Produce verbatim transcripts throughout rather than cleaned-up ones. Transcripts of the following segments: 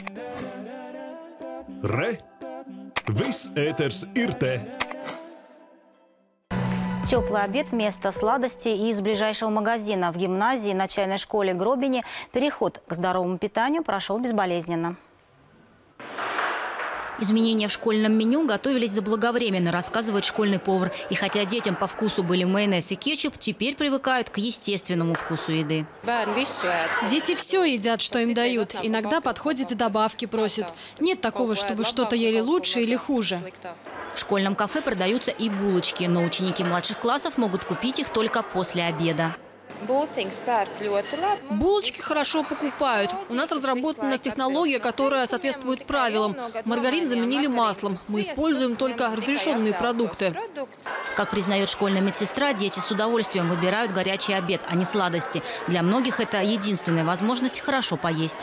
Re! Viss ēters ir te! Теплый обед вместо сладостей из ближайшего магазина. В гимназии начальной школе Гробине переход к здоровому питанию прошел безболезненно. Изменения в школьном меню готовились заблаговременно, рассказывает школьный повар. И хотя детям по вкусу были майонез и кетчуп, теперь привыкают к естественному вкусу еды. Дети все едят, что им дают. Иногда подходят и добавки просят. Нет такого, чтобы что-то ели лучше или хуже. В школьном кафе продаются и булочки, но ученики младших классов могут купить их только после обеда. Булочки хорошо покупают. У нас разработана технология, которая соответствует правилам. Маргарин заменили маслом. Мы используем только разрешенные продукты. Как признает школьная медсестра, дети с удовольствием выбирают горячий обед, а не сладости. Для многих это единственная возможность хорошо поесть.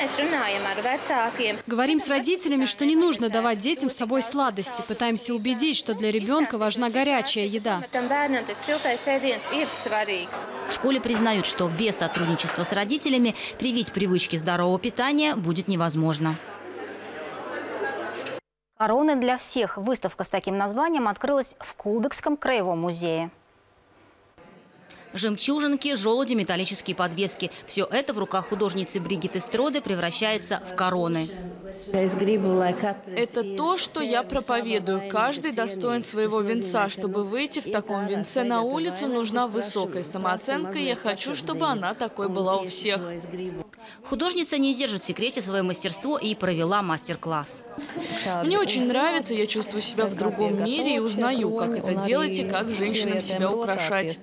Говорим с родителями, что не нужно давать детям с собой сладости. Пытаемся убедить, что для ребенка важна горячая еда. В школе признают, что без сотрудничества с родителями привить привычки здорового питания будет невозможно. Короны для всех. Выставка с таким названием открылась в Кулдыкском краевом музее. Жемчужинки, желуди, металлические подвески. Все это в руках художницы Бригитты Строде превращается в короны. Это то, что я проповедую. Каждый достоин своего венца. Чтобы выйти в таком венце на улицу, нужна высокая самооценка. И я хочу, чтобы она такой была у всех. Художница не держит в секрете свое мастерство и провела мастер-класс. Мне очень нравится, я чувствую себя в другом мире и узнаю, как это делать и как женщинам себя украшать.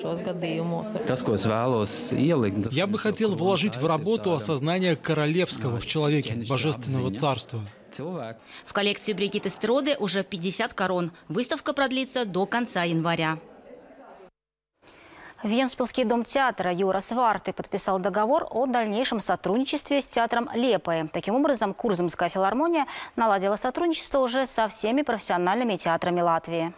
Я бы хотел вложить в работу осознание королевского в человеке, божественного царства. В коллекции Бригитты Строде уже пятьдесят корон. Выставка продлится до конца января. Венспилский дом театра Юра Сварты подписал договор о дальнейшем сотрудничестве с театром Лепое. Таким образом, Курзамская филармония наладила сотрудничество уже со всеми профессиональными театрами Латвии.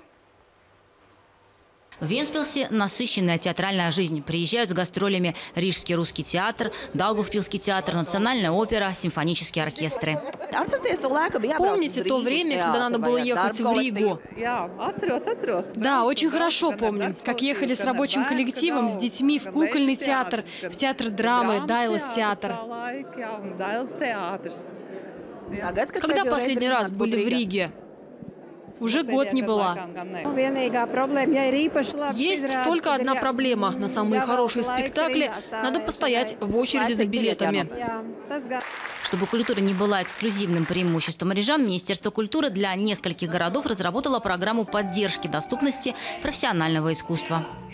В Венспилсе насыщенная театральная жизнь. Приезжают с гастролями Рижский русский театр, Даугавпилский театр, национальная опера, симфонические оркестры. Помните то время, когда надо было ехать в Ригу? Да, очень хорошо помню. Как ехали с рабочим коллективом, с детьми в кукольный театр, в театр драмы, Дайлас театр. Когда последний раз были в Риге? Уже год не была. Есть только одна проблема. На самые хорошие спектакли надо постоять в очереди за билетами. Чтобы культура не была эксклюзивным преимуществом рижан, Министерство культуры для нескольких городов разработало программу поддержки доступности профессионального искусства.